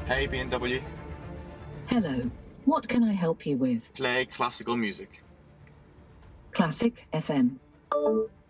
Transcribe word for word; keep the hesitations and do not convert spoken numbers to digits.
Hey, B M W. Hello. What can I help you with? Play classical music. Classic F M.